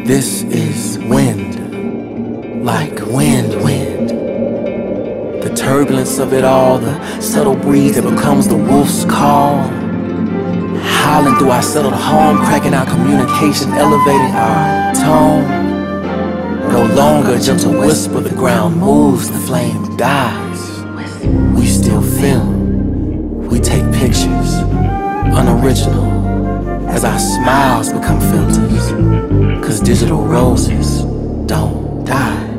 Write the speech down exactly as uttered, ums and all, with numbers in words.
This is wind, like wind, wind. The turbulence of it all, the subtle breeze that becomes the wolf's call. Howling through our settled home, cracking our communication, elevating our tone. No longer a gentle whisper, the ground moves, the flame dies. We still film, we take pictures, unoriginal, as our smiles become filters. Cause digital roses don't die.